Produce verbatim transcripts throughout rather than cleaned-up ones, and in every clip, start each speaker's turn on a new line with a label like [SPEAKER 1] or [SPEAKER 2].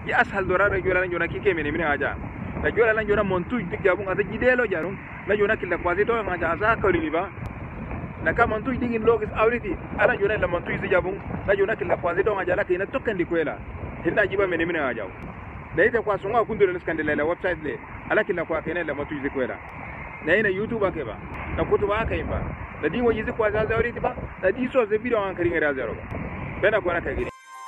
[SPEAKER 1] ya ashal dora da jola jona kike mene mene aja da jola lan jona montu dik jabun ata jidelo jarun na jona killa kwasi to ngaja asa kawli ba na ka montu digin logis awriti ala jona la montu isi jabun na jona killa kwasi to ngaja la kina tokkandi kwela hinda jiba mene mene aja da ite kwa sunga kundulo skandale la website le ala killa kwa kene la montu isi kwela na ina youtube ake ba na kutuba ake ba da din waji isi kwa za zawriti ba da di so ze video an kari ngara zaro ba bena kwa na kagiri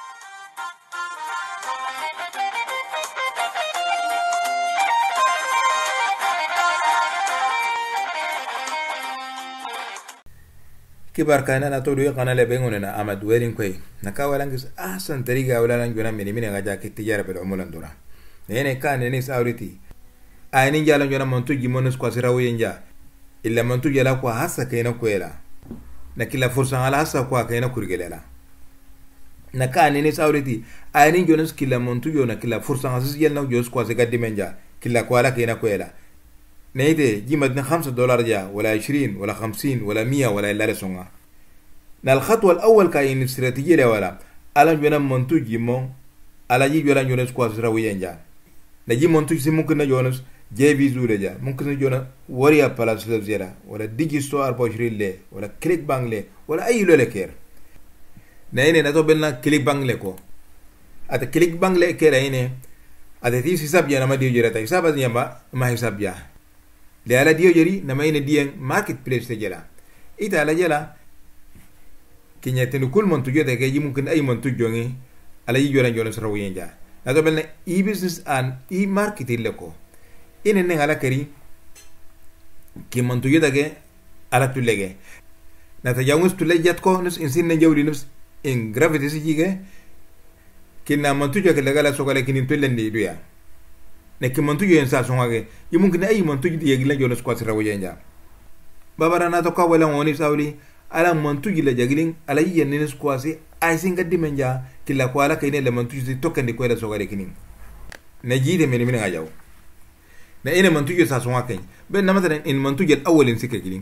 [SPEAKER 1] kibar kana na todo kana le bengone na amad Weelingkwe na kawalangis ahsan tariga walalan jona mini mini ngaja ki tijara bil umulan dura nene kan nene sauriti ayni jalan jona montu jimonus kwa sirawo yenja illa montu jala kwa hasa kaina kwela na kila fursa ala hasa kwa kaina kurgelela na kan nene sauriti ayni jonas kila montu jona kila fursa hasa yelna jos kwa se gaddi menja kila kwa la kaina kwela نيدي جيمتنا خمسة دولار جا ولا عشرين ولا خمسين ولا مية ولا إلا لسونغا الخطوة الأول كاين استراتيجية لولا ألا جونا منتوج جيمون ألا جي جونا جونس كواس راويين جا نجي منتوج سي ممكن نجونس جي فيزو جا ممكن نجونا وريا بالاس لفزيرا ولا ديجي ستو أربعة وعشرين لي ولا كليك بانك لي ولا أي لولا كير نيني نتو بلنا كليك بانك لكو أتا كليك بانك لي كير هيني أتا تيس حساب جانا ما ديو جيرا حساب أزنيا ما حساب جا le ala dio jeri na mayne dien marketplace te jela ita ala jela kinya tenu kul mon tujo de ke ji mumkin ay mon tujo ngi ala yi jona jona saraw yenja na to belne e business and e marketing le ko ine ne ala kari ki mon tujo de ke ala tulege na ta jangus tule jat ko nus insin ne jawli nus in gravity si jige kinna mon tujo ke legala sokale kinin tulende duya ne ki montu yo ensa songa ge yimun kine ay montu di yegila jono squat rawo yenja babara na to ka wala woni sawli ala montu gila jagilin ala yenne squat ay singa dimenja kila ko ala kayne le montu di tokkandi ko la sogale kinin ne jide men min ngajaw ne ene montu yo sa songa kay ben namata en montu jel awolin sikka gilin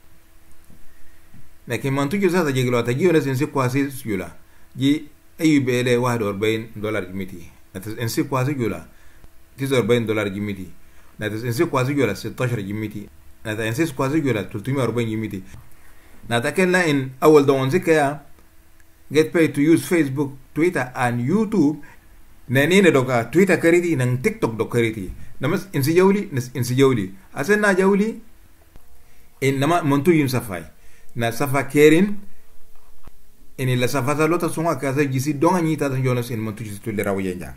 [SPEAKER 1] ne ki montu yo sa jegilo ta giyo ne sin squat yula ji ayu bele wahdo arbain dollar gimiti en squat yula تسعة وأربعين دولار جميتي ناتا انسي كوازي جولا ستة عشر جميتي ناتا انسي كوازي جولا ثلاثمية وأربعين جميتي ناتا كنا ان اول دون زكايا get paid to use Facebook, Twitter and YouTube nanene doka Twitter kariti nang TikTok do kariti namas insi jawli nas insi jawli asen na jawli in nama montu yim safai na safa kerin in la safa salota sunga kaza jisi donga nyita tan jonas in montu jisi tulle rawiyenja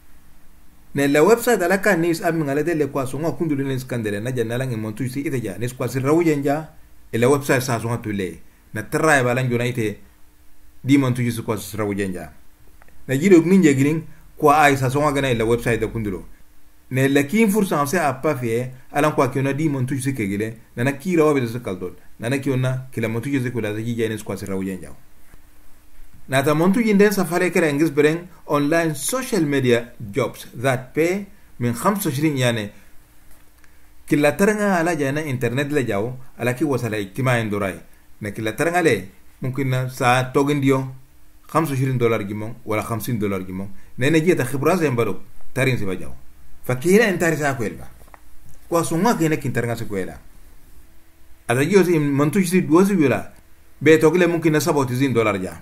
[SPEAKER 1] nella website ala kan nis am ngala delle kwa songa kundulu nis kandele na janala ngi montu si iteja nis kwa sir rawujenja ila website sa songa tule na tray bala ngona ite di montu si kwa sir rawujenja na jido ninja giring kwa ay sa songa gana ila website da kundulo ne la kin fursa se appa fe ala kwa kiona di montu si kegile na na kira wabe se kaldol na na kiona kila montu si kula da jija nis kwa sir rawujenja Nata montu jinden safari kera engis bereng online social media jobs that pay min خمسة وعشرين يعني kila taranga ala jana internet la jaw ala ki wasala ijtimai ndorai na kila taranga le mungkin na sa togin dio خمسة وعشرين دولار gimong wala خمسين دولار gimong na ne jeta khibra zen barok tarin se bajaw fakira entari sa kwelba kwa sunga kene kin taranga se kwela ada jio si montu jisi duosi wala be togle mungkin na sabotizin dollar ja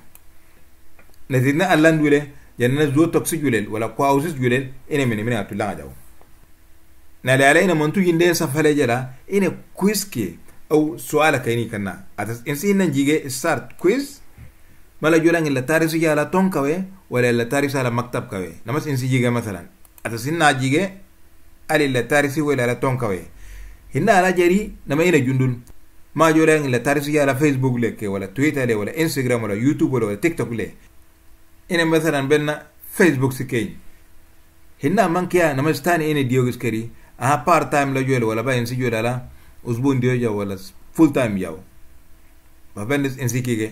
[SPEAKER 1] نتينا ألان دولة جننا زو توكسيك جولل ولا كواوسيس جولل إنه من من أطلع جاو نالي علينا منتو جندين سفالة جلا إنه كويز كي أو سؤال كيني كنا أتس إنسان نجيجي start كويز مالا جولان إلا تاريخ سجى على تون كوي ولا إلا تاريخ على مكتب كوي نمس إنسان جيجي مثلا أتس إننا جيجي على إلا تاريخ ولا على تون كوي هنا على جري نما إنه جندول ما جولان إلا تاريخ سجى على فيسبوك لك ولا تويتر لك ولا إنستغرام ولا يوتيوب ولا تيك توك لك ina مثلا بيننا فيسبوك سكين هنا من كيا نمستاني إني ديوغس كري أها بار تايم لا جوال ولا باين سجود على أسبوع ديو جا ولا فول تايم جاو فبندس إنسي كيجي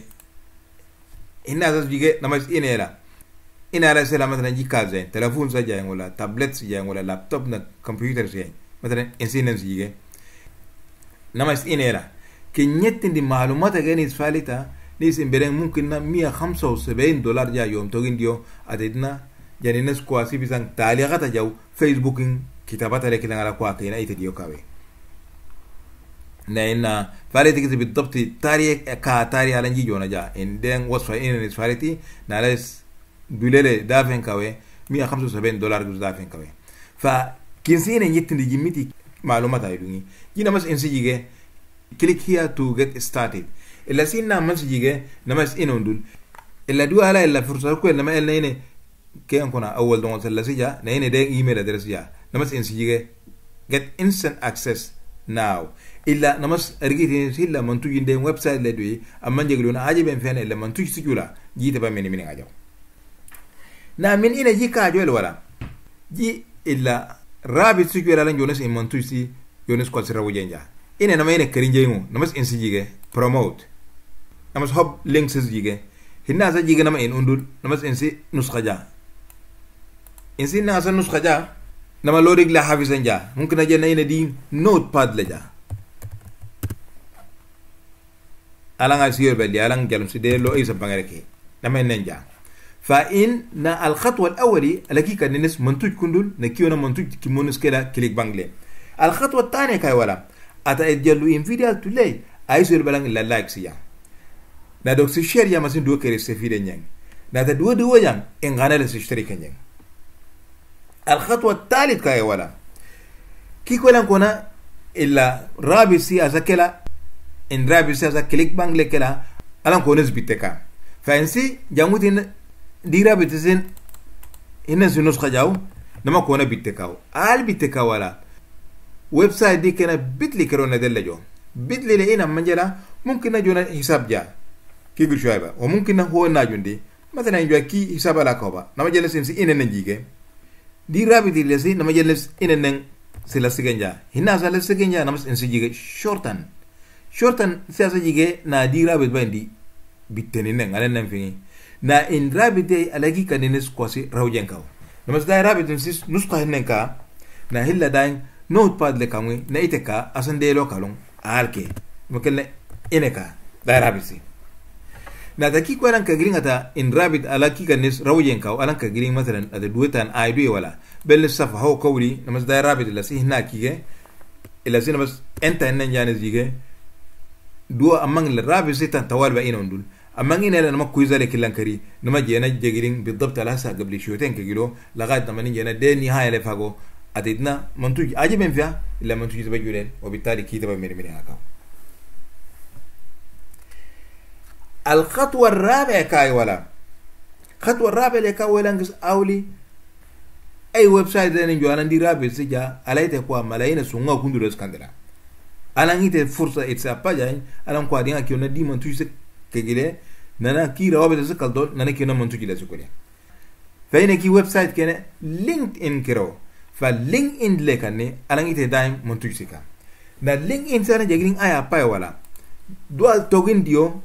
[SPEAKER 1] هنا أساس جيجي نمس إني لا إنا على سلام مثلا جي كازين تلفون سجاين ولا تابلت سجاين ولا لابتوب نا كمبيوتر سجاين مثلا إنسي نمس جيجي نمس إني لا كنيت دي معلومات أجاني سفالتا نيس إمبرين ممكن نا مية خمسة وسبعين دولار جا يوم توجين ديو أتدنا jani nas kwasi bisan taliqata jaw facebookin kitabata lek la kwa kina ite dio kawe na ina fareti kizi bidabti tariq ka tari ala nji jona ja in den wasfa in fareti na les dulele dafen kawe مية وخمسة وسبعين دولار جزء دافين كوي فكنسين يتندي جميتي معلومات هايدوني جينا مس انسيجيجه click here to get started إلا سينا مس جيجه نمس إنون دول إلا دو على إلا فرصة كوي لما إلنا إنه كيان كنا أول دون سلا سجى نينه ده إيميل أدرس جا نمس انسيجيجه get instant access now إلا نمس أرجعين سيلا منتو جندين ويب سايت لدوي أما نجيلونا عجيب فين إلا منتو سجولا جيت بقى مني مني عجاو na min ina ji ka jole wala ji illa rabi su jole lan jonas in mantu si jonas ko sira wujenja ina na mayne karin jeymo namas in si jige promote namas hob links si jige hinna sa jige nama in undul namas in si nuskhaja in si na sa nuskhaja nama lodig la hafizan ja mumkin aje na ina di notepad la ja alanga siyol bali alang jalum si de lo isa bangareke nama nenja فإن نا الخطوة الأولى التي كان الناس منتوج كندول نكيونا منتوج كيمونس كلا كليك بانجلي الخطوة الثانية كاي ولا أتا إديالو إنفيديو تولي أيسير بلان إلا لايكس يا نا دوك سيشير يا مسين دو كري سفيدة نيان نا تدو دو يان إن غانا لسيشتري كنيان الخطوة الثالث كاي ولا كي كولان كونا إلا رابي سي أزا كلا إن رابي سي أزا كليك بانجلي كلا ألان كونس بيتكا فإنسي جاموتين dira bitisen ina sinus khajaw nama kona bittekaw al bittekaw wala website di kana bitli karona della jo bitli le ina manjala mumkin na jona hisab ja ki gur shoyba o mumkin na ho na jundi matala njo ki hisab ala ko ba nama jelle sin si ina nan jige dira bitli le si nama jelle ina nan sila sigenja hinna sala sigenja nama sin si jige shortan shortan siasa jige na dira bit bandi bitteni nan ala nan fi na in rabite alagi kanines kwasi rawjen kaw namas da rabite sis nuska hinenka na hilla dain notepad le kamwe na iteka asande lo kalon alke mokelle ineka da rabisi na taki kwaran ka girin ata in rabit alaki kanis rawjen kaw alan ka girin masalan ada duetan aidu wala bel safa ho kawli namas da rabite la si hina kige ila sin namas enta nan janes jige duo amang le rabisi tan tawal ba inondul أما إن أنا ما كويزة لك لانكري نما جينا جيرين بالضبط على هسا قبل شويتين كيلو لغاية نما نجينا ده نهاية لفاقو أتيتنا منتوج عجبين فيها إلا منتوج تبجولين وبالتالي كي تبى مري مري هكذا الخطوة الرابعة كاي ولا الخطوة الرابعة اللي كاي ولا نقص أولي أي ويب سايت ده نجوا أنا دي رابع سجى على تقوى ملايين سونغا كندور اسكندرا أنا نيجي فرصة إتسابا جاي أنا مقادين أكيونا دي منتوج كجيله نانا كي روابط زكال دول نانا كيونا منتوج لا سكولي فهنا كي ويب سايت كنا لينكد ان كرو فلينكد ان لكني انا نيتي دايم منتوج سيكا نا لينكد ان سانا جاغرين ايا باي ولا دوال توغين ديو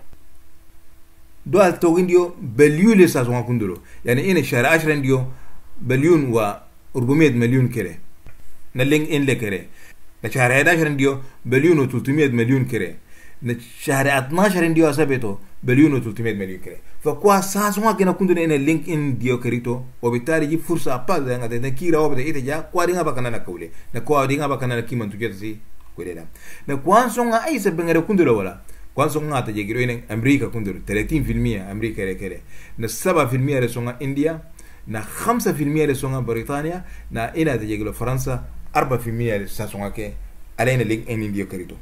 [SPEAKER 1] دوال توغين ديو بليون لسا سون كوندرو يعني ان شهر عشرة ديو بليون و أربعمية مليون كره نا لينكد ان لكره نا شهر إحدى عشر ديو بليون و ثلاثمية مليون كره شهر اثناشر ديو اسبيتو بليون و ثلاثمية مليون كره فكوا ساسوا كنا كندنا ان لينك ان ديو كريتو وبالتالي جي فرصه ابا زي غدا نكيرا وبدا ايتجا كوادينغا بكنا نكولي نكوادينغا بكنا نكيمن تجسي كوليدا نكوان سونغا اي سبنغا كندرو ولا كوان سونغا تجيرو ان امريكا كندرو ثلاثين بالمية امريكا ركره ن سبعة بالمية رسونغا انديا ن خمسة بالمية رسونغا بريطانيا ن انا تجيرو فرنسا أربعة بالمية رسونغا كي علينا لينك ان ديو كريتو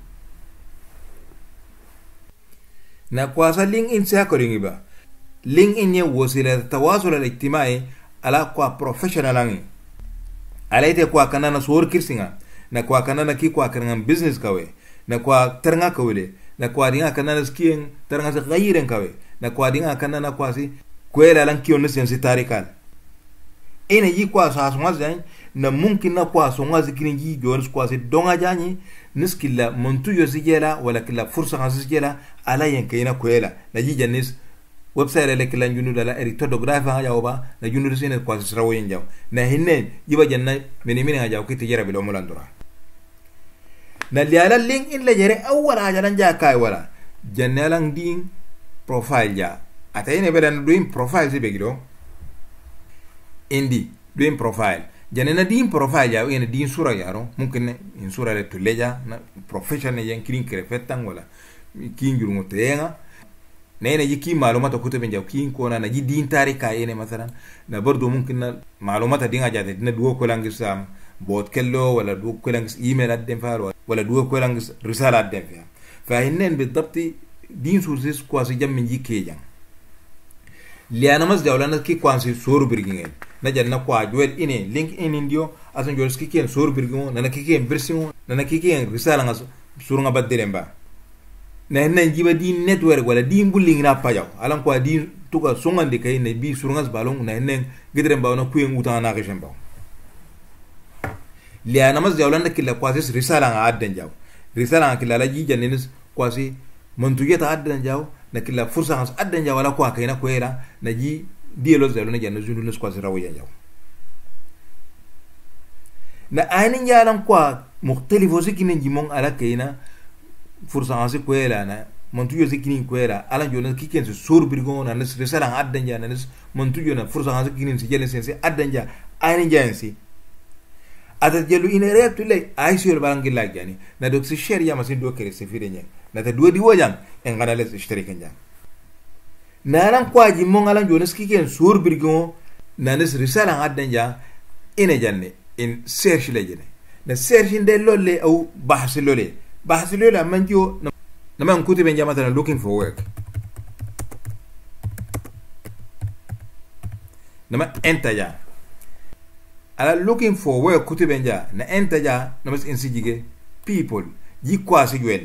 [SPEAKER 1] na kwasa LinkedIn sa ko ringiba LinkedIn ye wasila tawasul al-ijtimai ala kwa professional angi alaite kwa kanana suwar kirsinga na kwa kanana ki kwa kanana business kawe na kwa teranga kawele na kwa dinga kanana skiing teranga sa gayiren kawe na kwa dinga kanana kwa si kwela lan kiyo nisen si tarikal ina yi kwa sa asumazan na mumkin na kwa songazi kini yi jones kwa si donga janyi niskilla montu yosijela wala kila fursa hasijela ala yankayna kwela na ji janis website le kila njunu dala eritodography ha jawba na junu sene kwa srawo yenjaw na hinne jiba janna meni meni ha jaw kiti jara bilo mulandura na liala link in le jere awwala hajalan ja kai wala jannalang ding profile ja atayne bedan doing profile si begiro indi doing profile janena din profile ya ina din sura yaro mungkin in sura le tuleja na professional yang kirin krefetang wala kin jurungo tenga na ina yiki malumata kutube njaw kin ko na ji din tarika ene masalan na bordo mungkin na malumata dinga jade dina duwo ko langis sam bot kello wala duwo ko langis email adden fa wala duwo ko langis risala adden fa fa hinnen bidabti din sources ko asi jam min jike jang liana mas jawlana ki kwansi soru birgingen na janna kwa joel ine link in indio asan joel ski ken soru birgingo nana ki ken version nana ki ken risala ngas suru nga baddelemba na nan jiba di network wala di bulling na pajaw alan kwa di tuka songande kay ne bi suru ngas balong na nan gidrem baw na kuyen uta na geshem baw liana mas jawlana killa kwasi risala nga adden jaw risala nga killa la ji jannenis kwasi montuyeta adden jaw na kila fursa hans addan ja wala kwa kaina kwera na ji dielo zalo na janna zulu nes kwa sirawo ya jaw na ainin jalan kwa mukhtalifo sikini jimon ala kaina fursa hans kwera na montuyo sikini kwera ala jona kiken so sur birgo na nes resala addan ja na nes montuyo na fursa hans kinin si jelen sense addan ja ainin jansi ata jelu ina retu le aisyo balangi la jani na doksi sheria masin do kere sefire nya na ta duodi wajang en ngana les ishtarika nya naran kwaji mongalan jones kiken sur birgo na nes risala addan ja ina janne in search le jene na search inde lolle au bahs lolle bahs lolle manjo na man kutibe nya matana looking for work nama enta ja ala looking for work kutibe nya na enta ja na mas insijige people ji kwasi gwel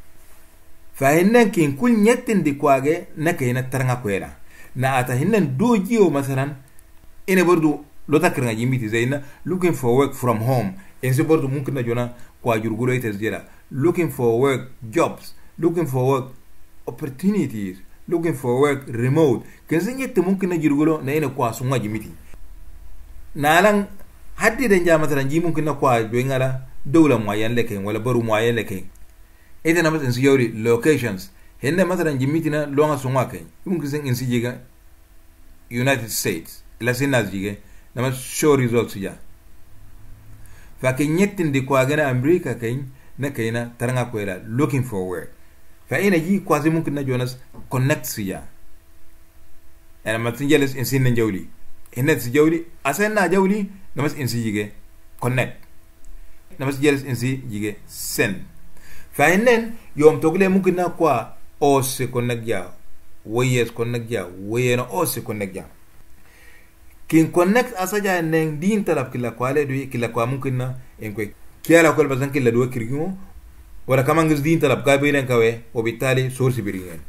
[SPEAKER 1] fa hinnen kin kul nyetin di kwage na kayna taranga kwera na ata hinnen dojiyo masalan ine bordu lota kiranga jimiti zaina looking for work from home en se bordu mumkin na jona kwa jurgulo ites jera looking for work jobs looking for work opportunities looking for work remote kense nyette mumkin na jurgulo na ine kwa sunga jimiti nalan haddi den jama masalan ji mumkin na kwa doingala dawla moyen leken wala baru moyen leken ita na masan siyori locations hende masalan jimitina longa songa kay mumkin sen insijiga United States la sinas jige na mas show results ya fa ke nyetin di kwa gana America kay na kayna taranga kwera looking for work fa ina ji kwazi mumkin na Jonas connect siya ana matin jeles insin na jawli hende si jawli asen na jawli na mas insijige connect na mas jeles insijige send fa hinnen yom togle mumkin na kwa o se connect ya wayes connect ya wayena o se connect ya kin connect asaja neng din talab kila kwale do kila kwa mumkin na enkwe kiala kol bazan kila do kirgimo wala kama ngis din talab ka bilen kawe obitali source biringen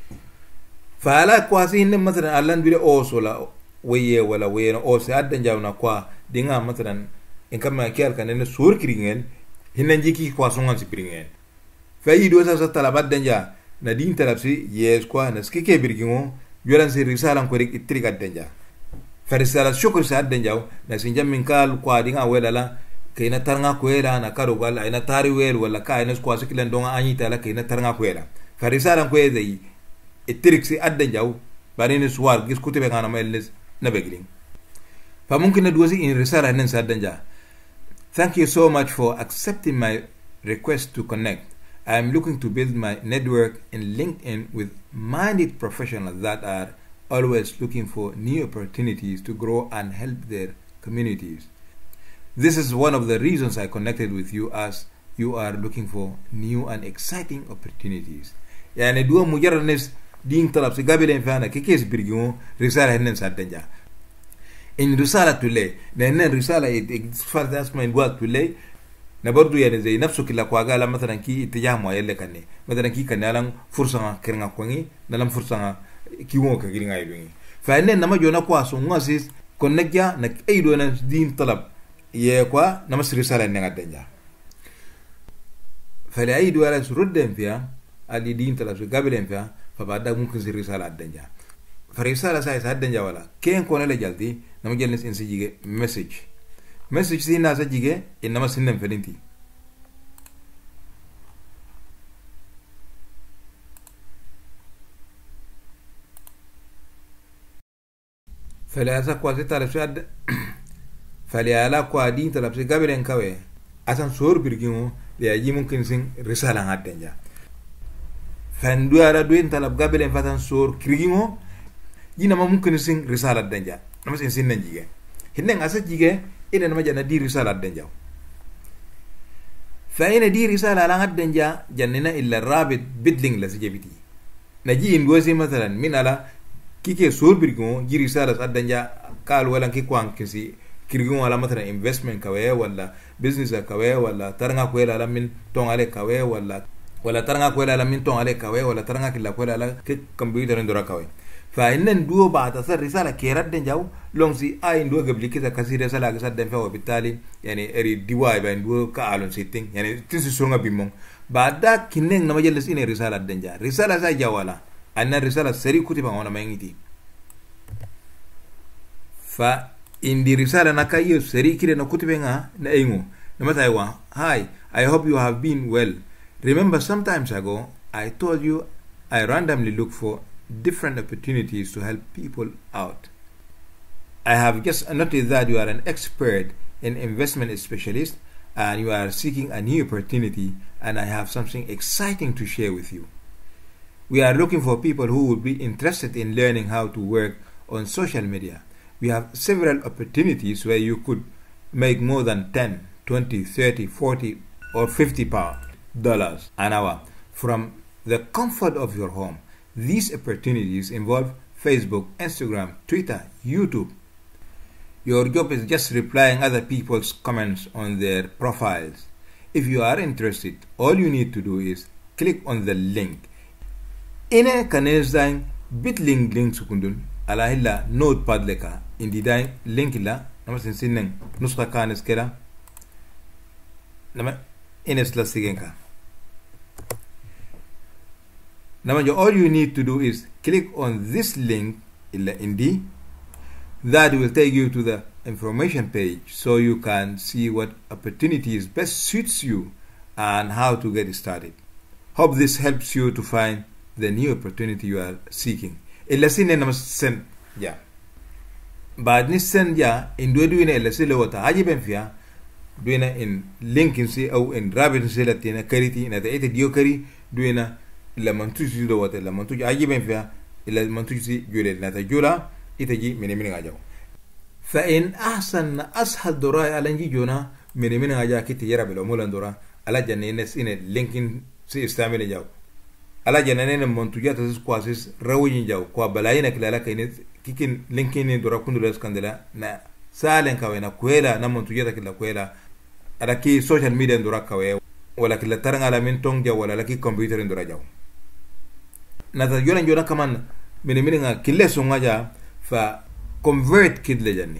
[SPEAKER 1] fala kwa si hinnen masalan allan bile o sola waye wala wayena o se addan jawna kwa dinga masalan en kama kial kanene sur kiringen hinnen jiki kwa songan si biringen fayi do sa talabat danja na din talab si yes kwa na skike birgingo yoran si risalan ko rik itrika danja fa risala shukr sa danja na sinjam min kal kwa dinga welala kayna tarnga ko era na karo wala ina tari wel wala ka ina kwa sikilan donga anyi tala kayna tarnga ko era fa risalan ko ezai itrik si adanja barine suwar gis kutube ngana mel na begling fa mumkin na duwasi in risala nan sa danja. Thank you so much for accepting my request to connect. I am looking to build my network in LinkedIn with minded professionals that are always looking for new opportunities to grow and help their communities. This is one of the reasons I connected with you, as you are looking for new and exciting opportunities. Yani dua mujarrad nes din talab si gabile fana ke kes birgimu risala hennen sadanja. In risala tule na hennen risala it farta asma in dua tule na bardu yani zai nafsu kila kwa gala mathalan ki itijah mo yelle kanne mathalan ki kanalan fursa kirnga kwangi nalam fursa ki wo ka giringa yidungi fa hennen nama jona kwa so ngasis connectia na aido na din talab ye kwa nama risala nenga danja. Fa la aido ala surudden fiya ali din talab so gabile fiya fa bada mumkin si risala danja. Fa risala sai sa danja wala ken ko le jaldi nama jelnes en sijige message message si na sa jige inama sinnen felinti فلا كواسي تلبسي فلا لا كوادين تلبسي قبلين كوي أصلا صور برجيمو ليجي ممكن سين رسالة هاتنجا فندو على دوين تلب قبلين فتن صور كريمو جينا ما ممكن سين رسالة دنجا نما سين سين نجيجا هنن أسد جيجا إذا نما جانا دي رسالة دنجا فإن دي رسالة على دنجا جننا إلا رابط بدلين لسجبتي نجي إنغوزي مثلا من على كيكي صور برجيمو جي رسالة دنجا قال ولا كي كوان كسي كريمو على مثلا investment كوي ولا business كوي ولا ترنا كوي على من تون عليه كوي ولا ولا ترنا كوي على من تون عليه كوي ولا ترنا كلا كوي على كي كمبيوتر ندورا كوي فإنن دو بعد أثر رسالة كيرات دنجاو لون سي أي دو قبل كذا كسي رسالة كسر دنفع وبالتالي يعني أري ديواي بين دو كألون سيتين يعني تيسي سونغا بيمون بعد كنن نما جلس إني رسالة دنجا رسالة ساي جوالا أن رسالة سري كتبا وانا ما ينتي فا in the risala na kayo seri kire na kutibe nga na ingo na mataywa hi I hope you have been well. Remember sometimes ago I told you I randomly look for different opportunities to help people out. I have just noticed that you are an expert in investment specialist and you are seeking a new opportunity, and I have something exciting to share with you. We are looking for people who would be interested in learning how to work on social media. We have several opportunities where you could make more than ten, twenty, thirty, forty or fifty dollars an hour from the comfort of your home. These opportunities involve Facebook, Instagram, Twitter, YouTube. Your job is just replying other people's comments on their profiles. If you are interested, all you need to do is click on the link. Ine kanezang bitlink link sukundun ala hilla notepad leka indi dai link la nama sinsinnen nuska kanes kera nama ines la sigenka nama jo all you need to do is click on this link illa indi. That will take you to the information page so you can see what opportunities best suits you and how to get started. Hope this helps you to find the new opportunity you are seeking. Illa sinne nama sen ja baad ni sen ja in do duina illa sile wata ajiben fiya duina in linkin si au in rabit si latina kariti na ta ite dio kari duina illa mantu si do wata illa mantu ajiben fiya illa mantu si jule na ta jula itaji mene mene ngajaw fa in ahsan ashal dora ala nji jona mene mene ngaja kiti yara belo mulan dora ala janene sine linkin si istamile jaw ala janene montuja tas kwasis rawin jaw kwa balayina kilala kayne kikin linkin dora kundula skandela na salen kawena kwela na montuja kila kwela ada ki social media dora kawe wala kila taranga la min tong jaw wala ki computer dora jaw na ta jona jona kaman mene mene nga kille songaja fa convert kid le janni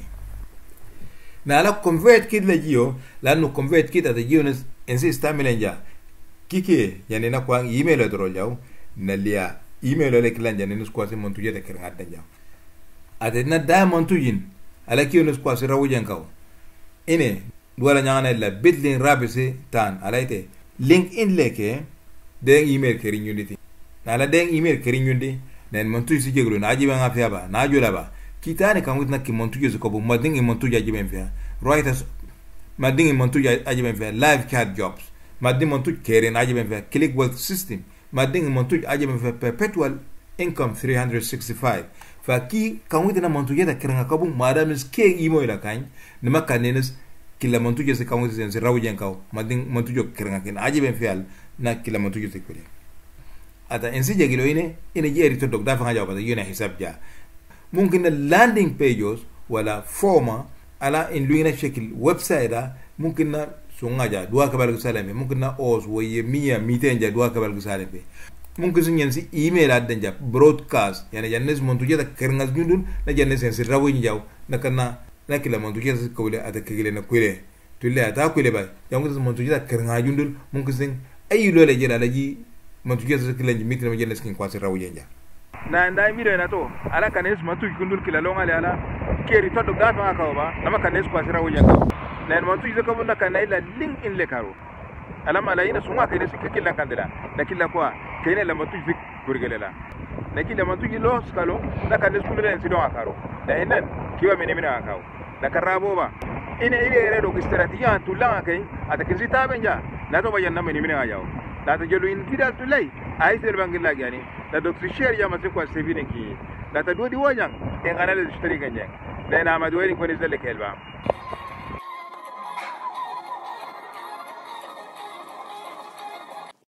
[SPEAKER 1] na la convert kid le jio la no convert kid ata jio nes ensi stamilenja kike yani na kwa email le dro jaw na lia email le klan janni nes kwa se montuje de ker ngadda jaw ade na da montujin ala kiyo nes kwa se rawujen kaw ine duwala nyana la bidlin rabise tan alaite link in leke de email kerin yunditi na la de email kerin yundi nen montu si jeglo na ajibe nga fiaba na ajola ba kitane kan witna ki montu jesu ko bo mading montu ajibe fia Rytr mading montu ajibe fia live chat jobs mading montu keren ajibe fia click wealth system mading montu ajibe fia perpetual income three hundred sixty-five fa ki kan witna montu jeta keren ka bo madam ske imo ila kan ne makanenes kila montu jesu kan witna se rawjen kaw mading montu jo keren kan ajibe fia na kila montu jesu ko ata ensi jagilo ine ine jeri to dog dafa ngajaw ba yuna hisab ja mungkin landing pages wala forma ala in luina shekil website mungkin na sungaja dua kabal salame mungkin na os woye miya mitenja dua kabal salame mungkin sun yansi email adanja broadcast yana jannes montu jeta kerngas nyundun na jannes ensi rawo njaw nakana nakila montu jeta kawle ata kigile na kwile tulle ata kwile ba yangu montu jeta kernga jundun mungkin sin ayi lole jela laji mantu jesa kilanji mitna ma jella skin kwasi rawu jenja na ndai mire na to ala kanes mantu kundul kila longa le ala keri to do gafa ka ba nama kanes kwasi rawu jenja na mantu jesa ko bunda kana ila link in le karo ala mala ina sunga kene sikila kandela na kila kwa kene la mantu fik burgelela na kila mantu lo skalo na kanes kundul en sidon akaro na enen kiwa mini mina akau na karabo ba ine ile ile do strategia tulanga kai atakinzi tabenja na to bayan na mini mina ajao na to jelu InVideo tulai ai sel bangila gani na do share ya masu kwa sevine ki na ta do di wanyang en analysis tari ganya na na ma do ni ko ni zelle kelba